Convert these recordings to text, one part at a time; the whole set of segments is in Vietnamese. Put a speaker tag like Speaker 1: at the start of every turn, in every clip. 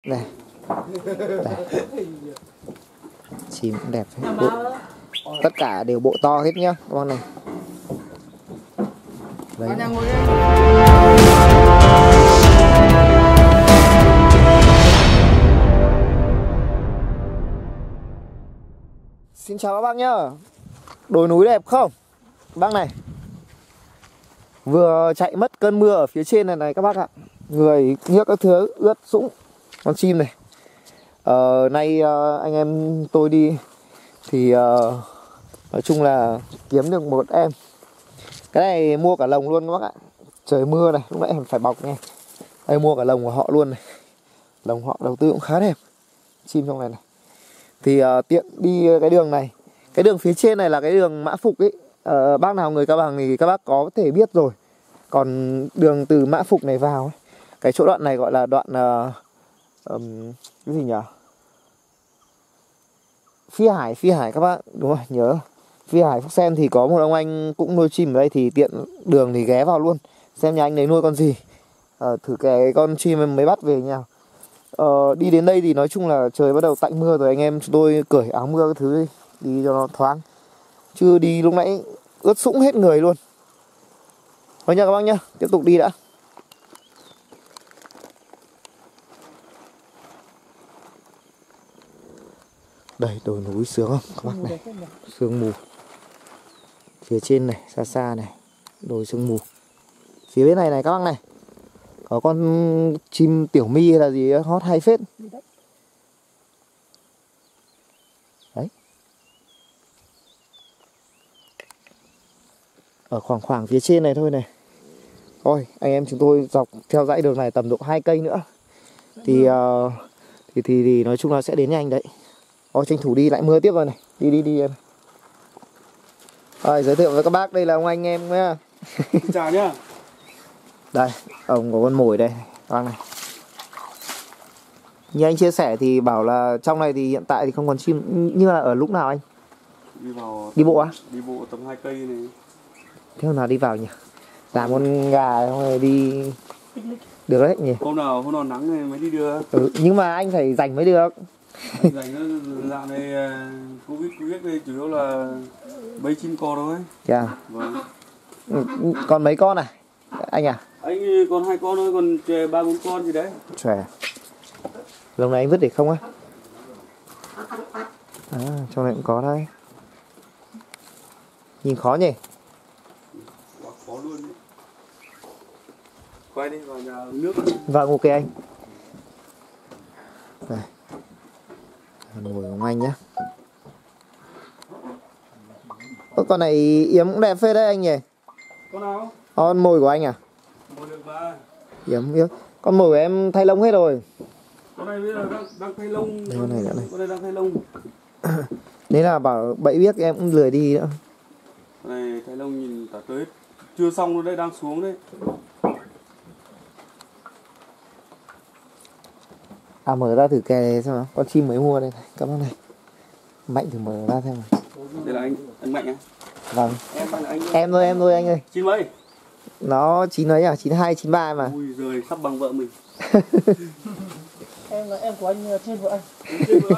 Speaker 1: Này. Đây. Chim cũng đẹp. Tất cả đều bộ to hết nhá các con này. Đấy. Xin chào các bác nhá. Đồi núi đẹp không? Bác này vừa chạy mất cơn mưa ở phía trên này các bác ạ. Người nhớt các thứ ướt sũng. Con chim này nay anh em tôi đi thì nói chung là kiếm được một em. Cái này mua cả lồng luôn các bác ạ. Trời mưa này, lúc nãy phải bọc nghe. Đây mua cả lồng của họ luôn này. Lồng họ đầu tư cũng khá đẹp. Chim trong này này. Thì tiện đi cái đường này. Cái đường phía trên này là cái đường Mã Phục ấy. Bác nào người Cao Bằng thì các bác có thể biết rồi. Còn đường từ Mã Phục này vào ấy, cái chỗ đoạn này gọi là đoạn cái gì nhỉ? Phi Hải các bác, đúng rồi, nhớ. Phi Hải Phúc Sen thì có một ông anh cũng nuôi chim ở đây, thì tiện đường thì ghé vào luôn. Xem nhà anh ấy nuôi con gì. Thử cái con chim em mới bắt về nhà. Đi đến đây thì nói chung là trời bắt đầu tạnh mưa rồi, anh em chúng tôi cởi áo mưa cái thứ đi cho nó thoáng. Chứ đi lúc nãy ướt sũng hết người luôn. Thôi nha các bác nhá, tiếp tục đi đã. Đây, đồi núi sướng không các bác này. Sương mù. Phía trên này, xa xa này, đồi sương mù. Phía bên này này các bác này, có con chim tiểu mi hay là gì ấy, hót hay phết. Đấy. Ở khoảng phía trên này thôi này. Thôi, anh em chúng tôi dọc theo dãy đường này tầm độ 2 cây nữa. Thì nói chung là sẽ đến nhanh đấy. Thôi tranh thủ đi, lại mưa tiếp rồi này. Đi em. Rồi, giới thiệu với các bác, đây là ông anh em nhá.
Speaker 2: Chào nhá.
Speaker 1: Đây, ông có con mồi đây, các bác này. Như anh chia sẻ thì bảo là trong này thì hiện tại thì không còn chim. Như là ở lúc nào anh? Đi bộ á?
Speaker 2: Đi bộ tầm 2 cây này.
Speaker 1: Thế hôm nào đi vào nhỉ? Làm con gà xong rồi đi được đấy nhỉ?
Speaker 2: Hôm nào nắng này mới đi được.
Speaker 1: Nhưng mà anh phải rảnh mới được.
Speaker 2: Anh rảnh nó dạo này Covid đây chủ yếu là bẫy chim cò thôi.
Speaker 1: Dạ.
Speaker 2: Vâng.
Speaker 1: Còn mấy con à? Anh à?
Speaker 2: Anh còn 2 con thôi, còn 3-4 con gì đấy.
Speaker 1: Xòe. Lồng này anh vứt để không á? Trong này cũng có đây. Nhìn khó nhỉ?
Speaker 2: Quá khó luôn đấy. Quay đi vào nhà nước.
Speaker 1: Vâng, ok anh. Đây. Ngồi của anh nhá. Con này yếm cũng đẹp phết đấy anh nhỉ?
Speaker 2: Con nào?
Speaker 1: Con mồi của anh à?
Speaker 2: Mồi được ba.
Speaker 1: Yếm. Con mồi của em thay lông hết rồi.
Speaker 2: Con này bây giờ đang thay lông.
Speaker 1: Đây, con này nữa này.
Speaker 2: Con này đang thay lông.
Speaker 1: Đấy là bảo bẫy biếc em cũng lười đi nữa.
Speaker 2: Con này thay lông nhìn cả tới chưa xong rồi đấy, đang xuống đấy.
Speaker 1: Mở ra thử kè xem nào. Con chim mới mua đây này, các bác này. Mạnh thử mở ra xem nào.
Speaker 2: Đây là anh Mạnh à?
Speaker 1: Vâng.
Speaker 2: Em
Speaker 1: thôi anh ơi.
Speaker 2: Chín mấy?
Speaker 1: Nó 9 ấy à? 92, 93 mà.
Speaker 2: Ui giời, sắp bằng vợ mình.
Speaker 3: Em là em của anh, trên vợ anh.
Speaker 2: Trên vợ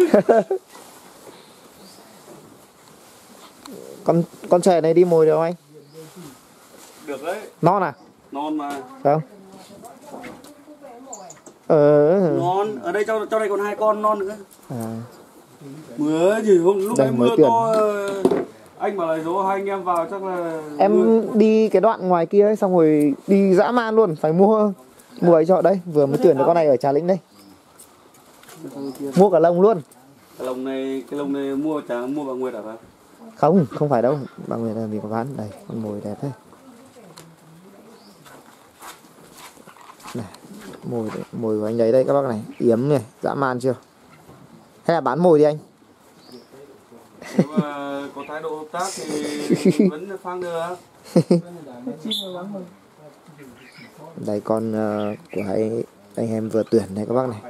Speaker 2: anh.
Speaker 1: Con trẻ này đi mồi được không anh?
Speaker 2: Được đấy.
Speaker 1: Non à?
Speaker 2: Non mà.
Speaker 1: Không.
Speaker 2: Non, ở đây trong này còn 2 con non nữa.
Speaker 1: Mưa
Speaker 2: gì lúc
Speaker 1: đây
Speaker 2: đấy
Speaker 1: mới
Speaker 2: mưa
Speaker 1: tuyển.
Speaker 2: to, anh bảo là dỗ 2 anh em vào chắc là
Speaker 1: em
Speaker 2: mưa.
Speaker 1: Đi cái đoạn ngoài kia ấy, xong rồi đi dã man luôn, phải mua ấy cho đây, vừa mới tuyển được con này ở Trà Lĩnh đây. Mua cả lồng luôn.
Speaker 2: Cái lồng này mua bà Nguyệt à phải?
Speaker 1: Không phải đâu, bà Nguyệt làm gì có bán. Đây, con mồi đẹp thế. Này, mồi của anh đấy đây các bác này, yếm này, dã man chưa? Hay là bán mồi đi anh?
Speaker 2: Nếu mà có thái độ hợp tác thì vẫn phang được.
Speaker 1: Đây con của anh em vừa tuyển này các bác này.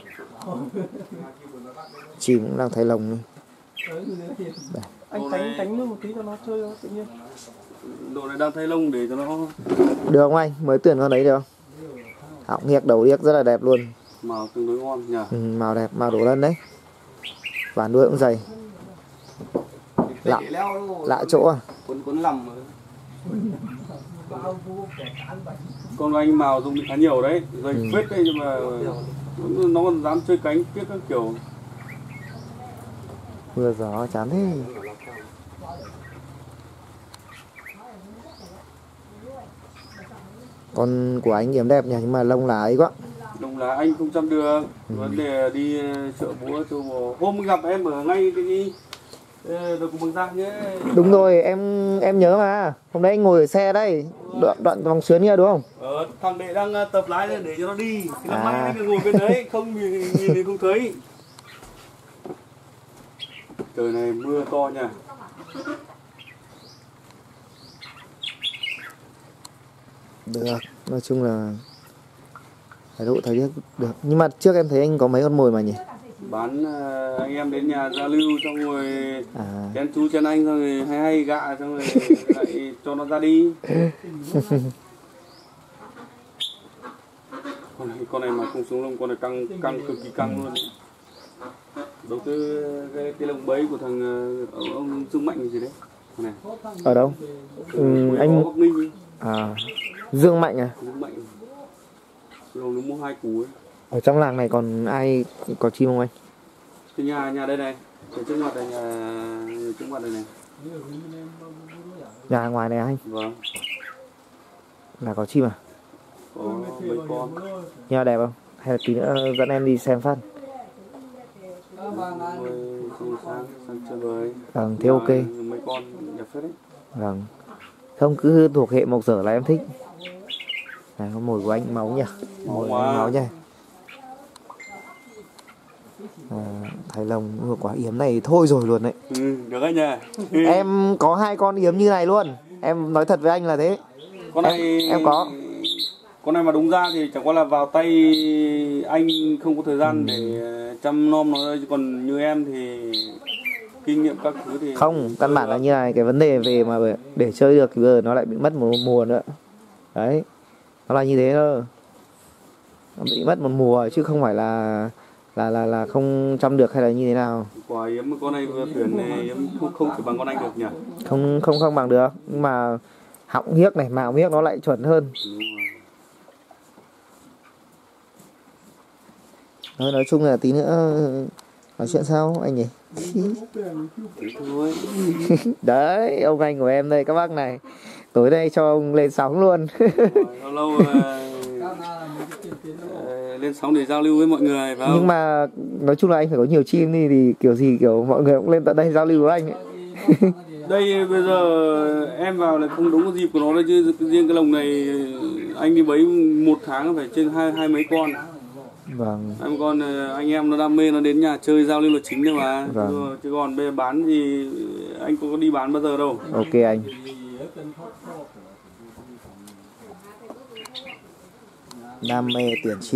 Speaker 1: Chim cũng đang thay lồng này.
Speaker 3: Anh đánh luôn một tí cho nó chơi nó tự nhiên.
Speaker 2: Độ này đang thay lông để cho nó.
Speaker 1: Được không anh? Mới tuyển con đấy được không? Họng nghiếc đầu điếc rất là đẹp luôn.
Speaker 2: Màu tương đối ngon nhỉ.
Speaker 1: Màu đẹp, màu đổ lân đấy. Ván đuôi cũng dày. Lạ chỗ à?
Speaker 2: Cuốn lầm rồi. Con anh màu dùng khá nhiều đấy, dày phết đấy, nhưng mà nó còn dám chơi cánh tiếc các kiểu.
Speaker 1: Mưa gió chán thế. Con của anh yếm đẹp nhỉ, nhưng mà lông lá ấy quá.
Speaker 2: Lông lá anh không chăm được. Vấn đề đi chợ búa châu bò. Hôm gặp em ở ngay cái Đồ Cục Mường Giang nhé.
Speaker 1: Đúng rồi, em nhớ mà. Hôm nay anh ngồi ở xe đây, đoạn vòng xuyến kia đúng không?
Speaker 2: Thằng đệ đang tập lái để cho nó đi. Năm nay anh ngồi bên đấy, không nhìn thì không thấy. Trời này mưa to nha.
Speaker 1: Được, nói chung là thái độ thời tiết được. Nhưng mà trước em thấy anh có mấy con mồi mà nhỉ?
Speaker 2: Bán anh em đến nhà giao lưu xong rồi chén chú chén anh xong rồi hay gạ xong rồi lại cho nó ra đi. Con này mà không xuống lông, con này căng cực kỳ căng luôn. Đầu tư cái lồng bẫy của thằng ông Dương Mạnh gì đấy. Con này.
Speaker 1: Ở đâu? Anh Dương Mạnh à?
Speaker 2: Dương Mạnh. Rồi nó mua 2 cú ấy.
Speaker 1: Ở trong làng này còn ai có chim không anh?
Speaker 2: Cái nhà đây này, ở trước mặt này, nhà trước mặt đây này.
Speaker 1: Nhà ngoài này anh?
Speaker 2: Vâng.
Speaker 1: Là có chim à?
Speaker 2: Có mấy con.
Speaker 1: Nhà đẹp không? Hay là tí nữa dẫn em đi xem phát?
Speaker 2: Sang chơi với.
Speaker 1: Vâng, thế ok.
Speaker 2: Mấy con đẹp phết đấy.
Speaker 1: Vâng. Không, cứ thuộc hệ mộc dở là em thích. Này, con mồi của anh máu nhỉ? Mồi máu nhỉ? Thái lồng ngược quả yếm này thôi rồi luôn đấy.
Speaker 2: Được anh nha.
Speaker 1: Em có 2 con yếm như này luôn. Em nói thật với anh là thế.
Speaker 2: Con này
Speaker 1: em có.
Speaker 2: Con này mà đúng ra thì chẳng qua là vào tay anh không có thời gian để chăm nom nó, còn như em thì kinh nghiệm các thứ thì
Speaker 1: không, căn bản là như này, cái vấn đề về mà để chơi được thì bây giờ nó lại bị mất một mùa nữa. Đấy. Nó là như thế thôi. Nó bị mất một mùa chứ không phải là không chăm được hay là như thế nào.
Speaker 2: Quả yếm con này vừa tuyển này yếm không thể bằng con anh được nhỉ?
Speaker 1: Không bằng được, nhưng mà họng hiếc này, mạo hiếc nó lại chuẩn hơn. Nói chung là tí nữa nói chuyện sau anh nhỉ. Đấy, ông anh của em đây các bác này. Tối nay cho ông lên sóng luôn.
Speaker 2: Lâu lên sóng để giao lưu với mọi người phải không?
Speaker 1: Nhưng mà nói chung là anh phải có nhiều chim đi thì kiểu gì kiểu mọi người cũng lên tận đây giao lưu với anh ấy.
Speaker 2: Đây bây giờ em vào là không đúng dịp của nó đấy chứ, riêng cái lồng này anh đi bấy 1 tháng phải trên hai mấy con.
Speaker 1: Vâng.
Speaker 2: Em con anh em nó đam mê, nó đến nhà chơi giao lưu là chính thôi mà.
Speaker 1: Vâng.
Speaker 2: Chứ còn bây giờ bán thì anh có đi bán bao giờ đâu.
Speaker 1: Ok anh. Đam mê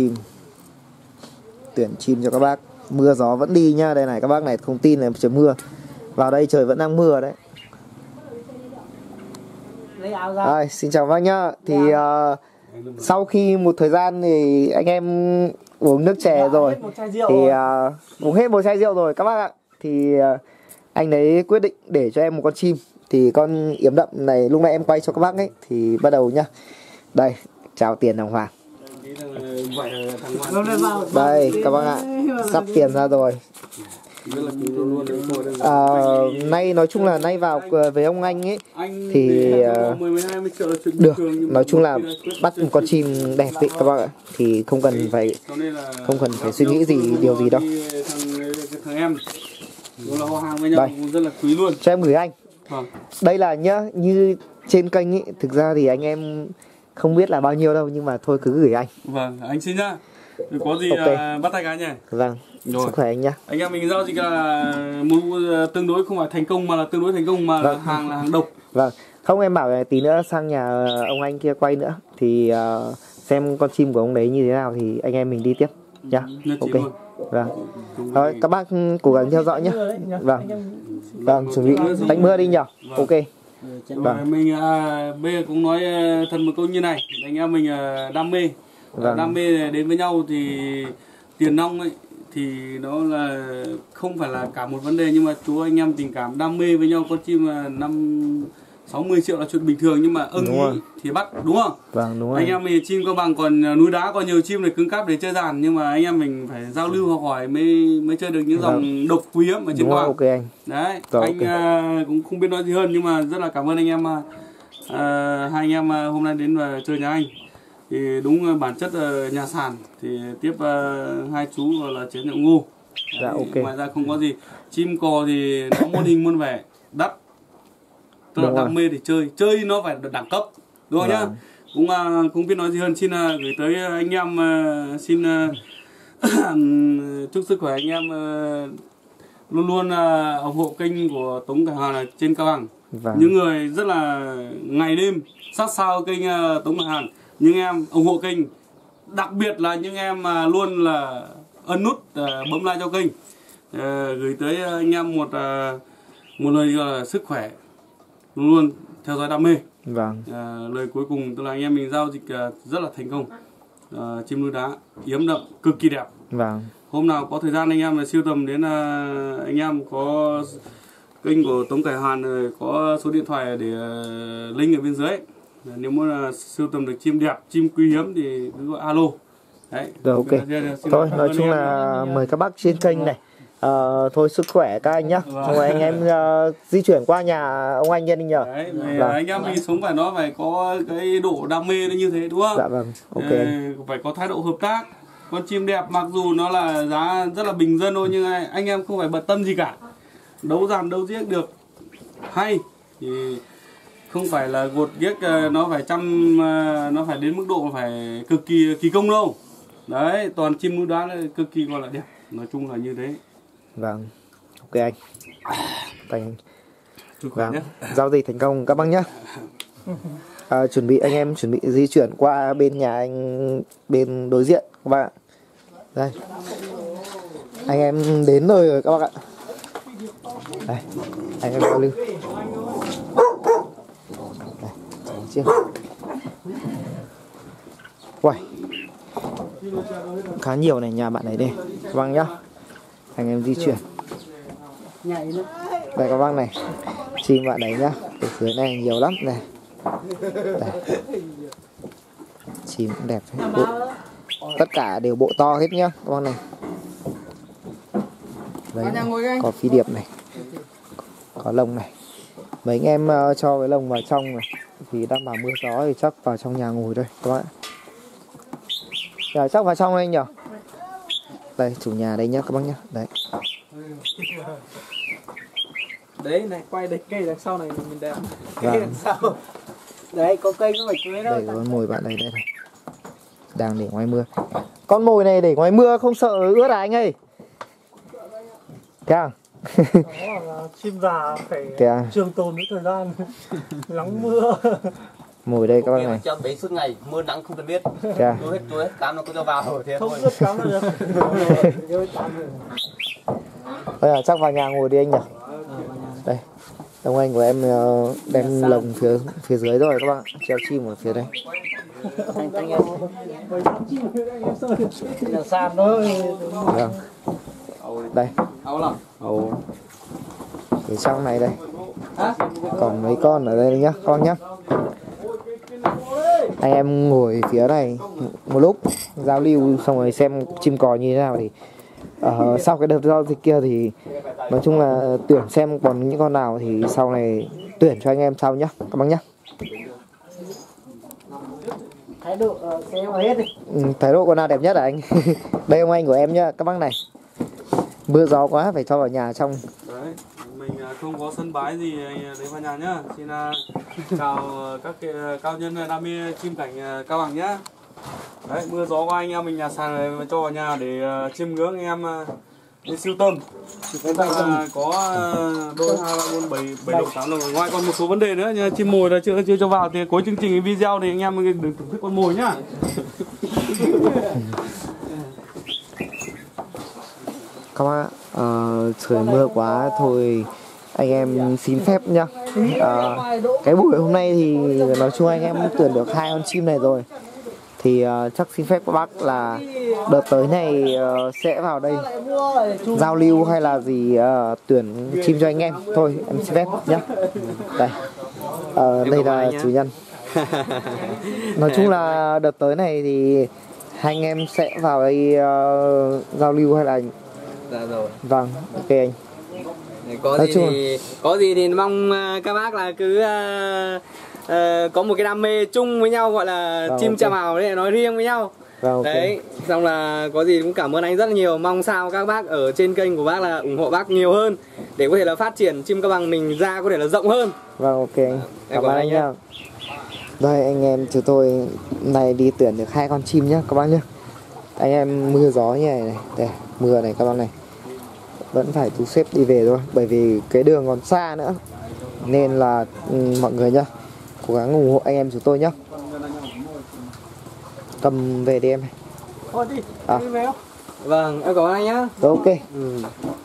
Speaker 1: tuyển chim cho các bác. Mưa gió vẫn đi nhá. Đây này các bác này, không tin là trời mưa. Vào đây trời vẫn đang mưa đấy. Rồi, xin chào bác nhá. Thì sau khi một thời gian thì anh em uống nước chè rồi thì uống hết một chai rượu rồi các bác ạ. Thì anh ấy quyết định để cho em một con chim. Thì con yếm đậm này lúc nãy em quay cho các bác ấy. Thì bắt đầu nhá. Đây, chào tiền đàng hoàng. Đây các bác ạ, sắp tiền ra rồi. Nay nói chung là nay vào với ông anh ấy thì được, nói chung là bắt một con chim đẹp ấy các bác ạ, thì không cần phải suy nghĩ điều gì đâu.
Speaker 2: Thằng em là họ hàng với nhau rất là quý luôn.
Speaker 1: Cho em gửi anh. Đây là nhá, như trên kênh ấy, thực ra thì anh em không biết là bao nhiêu đâu, nhưng mà thôi cứ gửi anh.
Speaker 2: Vâng, anh xin nhá. Có gì bắt tay cái nhỉ.
Speaker 1: Vâng. Rồi. Sức khỏe anh nhá.
Speaker 2: Anh em mình giao gì là một tương đối không phải thành công mà là tương đối thành công mà là hàng độc.
Speaker 1: Vâng. Không, em bảo là tí nữa sang nhà ông anh kia quay nữa thì xem con chim của ông đấy như thế nào thì anh em mình đi tiếp nhá. Ok. Vâng. Thôi các bác cố gắng theo dõi nhé. Vâng. Vâng, chuẩn bị đánh mưa đi nhỉ. Ok.
Speaker 2: Vâng. Mình bây giờ cũng nói thật một câu như này, anh em mình đam mê. Đam mê đến với nhau thì tiền nong ấy thì nó là không phải là cả một vấn đề, nhưng mà chú anh em tình cảm đam mê với nhau, con chim là 50-60 triệu là chuyện bình thường, nhưng mà ưng ý thì bắt, đúng không?
Speaker 1: Vâng, đúng rồi.
Speaker 2: Anh em mình chim Cao Bằng còn núi đá còn nhiều chim này cứng cáp để chơi dàn, nhưng mà anh em mình phải giao lưu học hỏi mới chơi được những dòng độc quý hiếm ở trên Cao Bằng.
Speaker 1: Ok anh.
Speaker 2: Đấy,
Speaker 1: rồi,
Speaker 2: anh cũng không biết nói gì hơn, nhưng mà rất là cảm ơn anh em, hai anh em hôm nay đến và chơi nhà anh. Thì đúng bản chất nhà sàn thì tiếp hai chú là chế nhậu ngô.
Speaker 1: Dạ, ok.
Speaker 2: Ngoài ra không có gì. Chim cò thì nó muôn hình muôn vẻ, đắt. Tức là đam mê thì chơi nó phải đẳng cấp, đúng không nhá? Cũng biết nói gì hơn, xin gửi tới anh em, xin chúc sức khỏe anh em, luôn luôn ủng hộ kênh của Tống Khải Hoàn trên Cao Bằng. Những người rất là ngày đêm sát sao kênh Tống Khải Hoàn, những em ủng hộ kênh, đặc biệt là những em mà luôn là ấn nút bấm like cho kênh. Gửi tới anh em một lời sức khỏe, luôn luôn theo dõi đam mê.
Speaker 1: Vâng.
Speaker 2: Lời cuối cùng tức là anh em mình giao dịch rất là thành công. Chim núi đá yếm đậm cực kỳ đẹp.
Speaker 1: Vâng.
Speaker 2: Hôm nào có thời gian anh em là siêu tầm đến, anh em có kênh của Tống Khải Hoàn rồi, có số điện thoại để link ở bên dưới. Nếu muốn siêu tầm được chim đẹp, chim quý hiếm thì cứ gọi alo. Đấy.
Speaker 1: Rồi, ok. Thôi nói chung là mời các bác trên kênh này. Thôi sức khỏe các anh nhá. Rồi anh em di chuyển qua nhà ông anh Nhân đi nhờ.
Speaker 2: Đấy, anh em mình sống phải nó phải có cái độ đam mê nó như thế, đúng không?
Speaker 1: Dạ vâng, ok.
Speaker 2: Phải có thái độ hợp tác. Con chim đẹp mặc dù nó là giá rất là bình dân thôi, nhưng anh em không phải bận tâm gì cả. Đấu dàn đấu giếc được hay thì không phải là gột ghiếc nó phải nó phải đến mức độ phải cực kỳ công đâu. Đấy, toàn chim núi đá cực kỳ gọi là đẹp. Nói chung là như thế.
Speaker 1: Vâng, ok anh. Vâng, giao dịch thành công các bác nhé. Anh em chuẩn bị di chuyển qua bên nhà anh bên đối diện các bạn. Đây, anh em đến nơi rồi các bác ạ. Đây, anh em giao lưu. Đây, chiếc. Uầy, khá nhiều này, nhà bạn này đây các bác nhá. Anh em di chuyển. Đây các bác này, chim bạn đấy nhá, ở dưới này nhiều lắm này. Đây. Chim cũng đẹp hết. Tất cả đều bộ to hết nhá các bác này. Đấy, có phi điệp này, có lông này. Mấy anh em cho cái lông vào trong này, vì đang bảo mưa gió thì chắc vào trong nhà ngồi thôi các bạn. Chắc vào trong đây nhỉ. Đây chủ nhà đây nhá các bác nhá. Đấy.
Speaker 3: Đấy này, quay đây cây đằng sau này mình đẹp.
Speaker 1: Cây
Speaker 3: đằng sau. Đấy có cây có phải chuối đâu.
Speaker 1: Đây có con mồi bạn này đây này. Đang để ngoài mưa. Con mồi này để ngoài mưa không sợ ướt à anh ơi? Thế à?
Speaker 3: Đó là chim già phải trường tồn với thời gian nắng mưa.
Speaker 1: Mồi đây các bác này.
Speaker 4: Cho bấy suốt ngày mưa nắng không cần biết. Chuối hết cám nó cứ cho vào thế
Speaker 3: không
Speaker 4: thôi.
Speaker 3: ướt cám là được.
Speaker 1: Bây giờ chắc vào nhà ngồi đi anh nhỉ. Đây. Ông anh của em đem lồng phía dưới rồi các bạn, treo chim ở phía đây.
Speaker 3: Anh em là sàn thôi.
Speaker 1: Vâng. Đây. Phía trong này đây. Còn mấy con ở đây nhá các bác nhá. Anh em ngồi phía này một lúc giao lưu xong rồi xem chim cò như thế nào thì sau cái đợt giao dịch kia thì nói chung là tuyển xem còn những con nào thì sau này tuyển cho anh em sau nhá các bác nhá.
Speaker 3: Thái độ xem hết đi.
Speaker 1: Thái độ con nào đẹp nhất hả anh? Đây ông anh của em nhá các bác này. Mưa gió quá phải cho vào nhà trong.
Speaker 2: Đấy, mình không có sân bái gì lấy vào nhà nhá. Xin chào các cao nhân đam mê chim cảnh Cao Bằng nhá. Đấy, mưa gió qua anh em mình nhà sàn này cho vào nhà để chiêm ngưỡng anh em đi siêu tâm. Chúng ta có đôi 2 3 4 7 7 độ 8 rồi. Ngoài còn một số vấn đề nữa như chim mồi là chưa cho vào thì cuối chương trình video thì anh em đừng thưởng thức con mồi nhá.
Speaker 1: Các bác trời mưa quá thôi anh em xin phép nhá. Cái buổi hôm nay thì nói chung anh em tuyển được 2 con chim này rồi thì chắc xin phép các bác là Đợt tới này sẽ vào đây giao lưu hay là gì tuyển chim cho anh em. Thôi em xin phép nhé. Đây, đây là chủ nhân. Nói chung là đợt tới này thì hai anh em sẽ vào đây giao lưu hay là
Speaker 4: Dạ rồi.
Speaker 1: Vâng, ok anh.
Speaker 4: Có gì thì mong các bác là cứ có một cái đam mê chung với nhau, gọi là chim Trà Mào đấy, nói riêng với nhau.
Speaker 1: Vâng, okay.
Speaker 4: Đấy, xong là có gì cũng cảm ơn anh rất là nhiều. Mong sao các bác ở trên kênh của bác là ủng hộ bác nhiều hơn để có thể là phát triển chim Cao Bằng mình ra có thể là rộng hơn.
Speaker 1: Vâng, ok anh. Cảm ơn anh nhá. Đây anh em chúng tôi này đi tuyển được 2 con chim nhá các bác nhá. Anh em mưa gió như này này, đây, mưa này các bác này. Vẫn phải thu xếp đi về thôi, bởi vì cái đường còn xa nữa. Nên là mọi người nhá, cố gắng ủng hộ anh em chúng tôi nhá. Cầm về đi em.
Speaker 3: Thôi đi, đi về không?
Speaker 4: Vâng, em cảm ơn anh nhá.
Speaker 1: Rồi, ok.